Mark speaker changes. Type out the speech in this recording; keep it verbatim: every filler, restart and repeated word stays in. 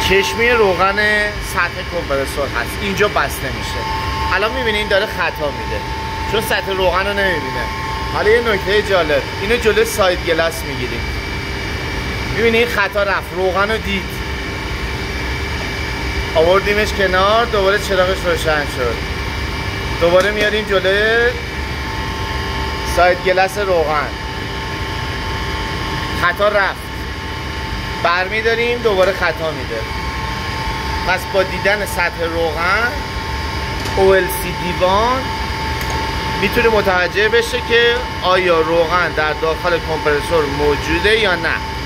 Speaker 1: چشمی روغن سطح کمپرسور هست، اینجا بسته میشه. الان میبینین داره خطا میده چون سطح روغن رو نمیبینه. حالا یه نکته جالب، اینو جلوی ساید گلاس میگیریم، میبینین خطا رفت، روغن رو دید، آوردیمش کنار، دوباره چراغش روشن شد، دوباره میاریم جلوی ساید گلاس روغن، خطا رفت، برمیداریم دوباره خطا میده. پس با دیدن سطح روغن او ال سی دیوان میتونه متوجه بشه که آیا روغن در داخل کمپرسور موجوده یا نه.